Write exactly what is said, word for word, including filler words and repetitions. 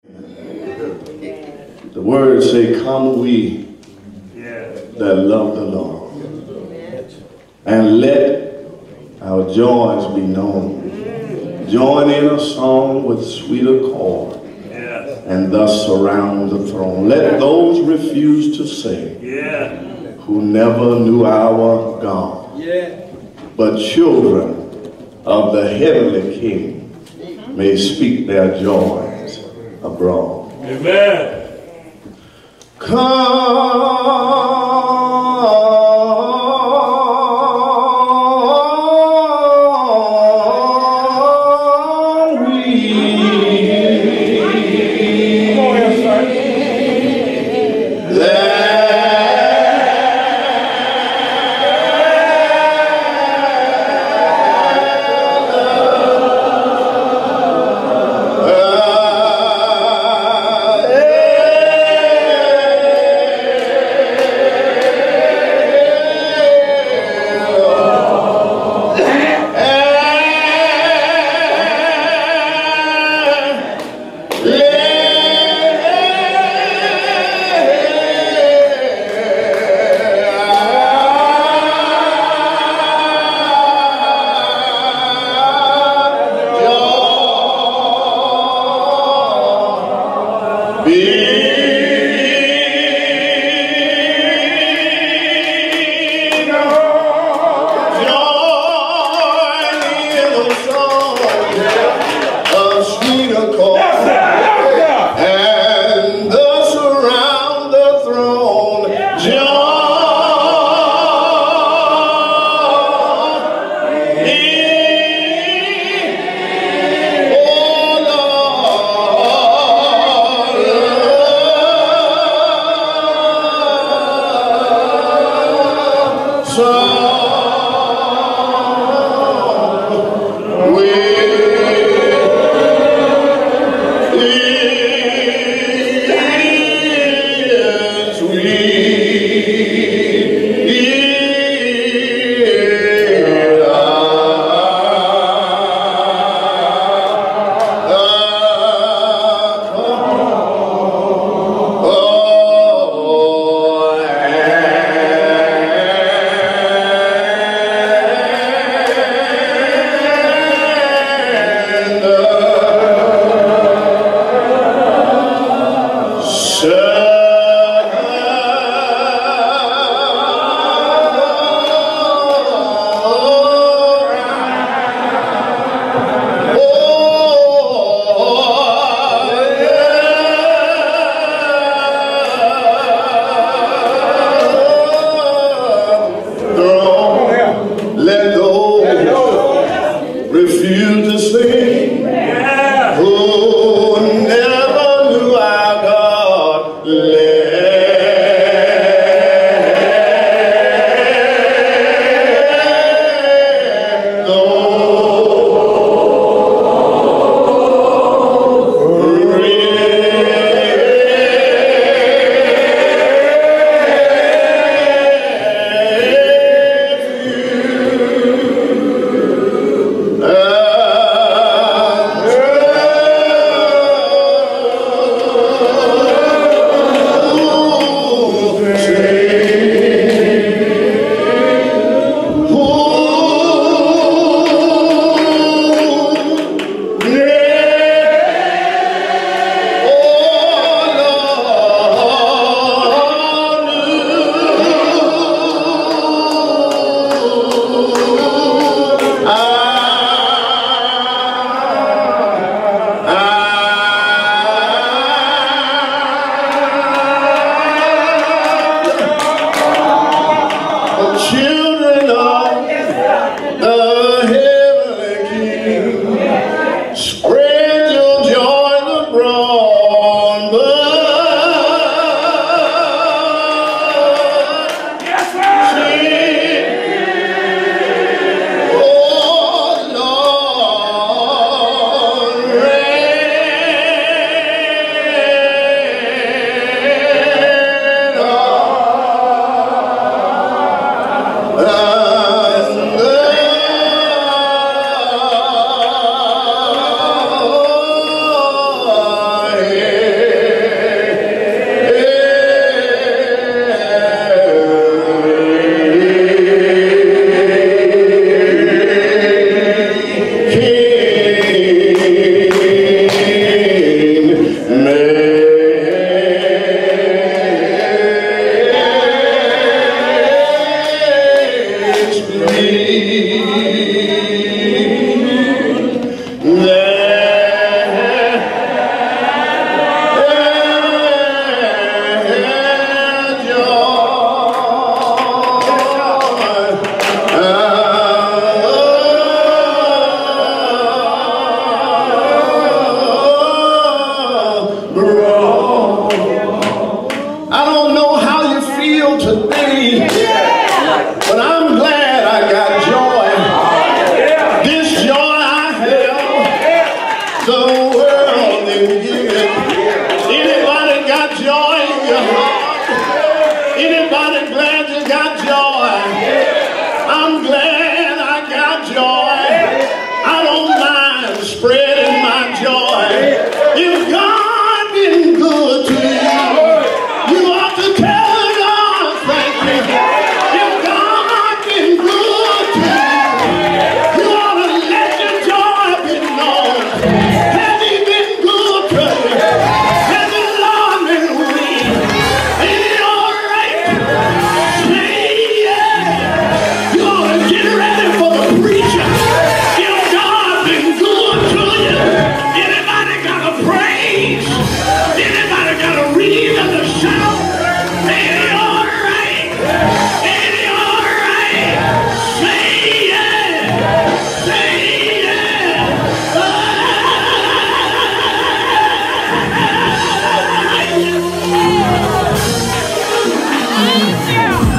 The words say, come we that love the Lord, and let our joys be known. Join in a song with sweet accord, and thus surround the throne. Let those refuse to say, who never knew our God, but children of the heavenly King may speak their joys abroad. Amen. Come we the world didn't give it. Anybody got joy in your heart? Anybody glad you got joy? I'm glad I got joy. I don't mind spreading my joy. If God been good to you, you ought to tell God thank you. If God been good to you, you ought to let your joy be known. Has He been good to you? Has the Lord been with you? Is it all right? Say yeah. You ought to get ready for the preacher. If God been good to you, anybody got a praise? Anybody got a reason to shout? Ain't it all right? Ain't it all right? Say yeah. Say yeah. Ah, yeah.